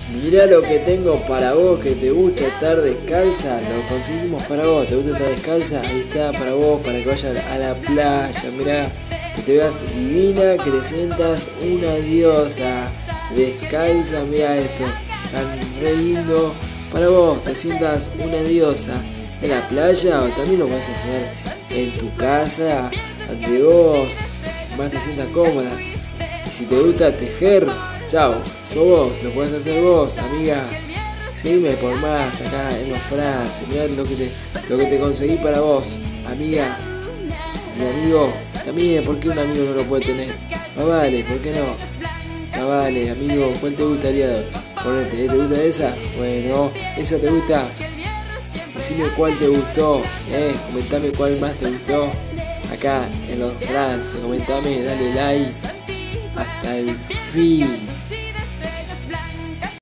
Mirá lo que tengo para vos, que te gusta estar descalza, lo conseguimos para vos. ¿Te gusta estar descalza? Ahí está para vos, para que vayas a la playa. Mirá, que te veas divina, que te sientas una diosa descalza. Mirá esto, tan re lindo para vos, te sientas una diosa en la playa, o también lo puedes hacer en tu casa, donde vos más te sientas cómoda. Y si te gusta tejer, chao, sos vos, lo podés hacer vos, amiga. Seguime por más acá en los frases, mirá lo que te conseguí para vos, amiga. Mi amigo, también, ¿por qué un amigo no lo puede tener? Más vale, ¿por qué no? Más vale, amigo, ¿cuál te gustaría ponerte? ¿Te gusta esa? Bueno, ¿esa te gusta? Decime cuál te gustó, comentame cuál más te gustó. Acá en los frases, comentame, dale like. Hasta el fin.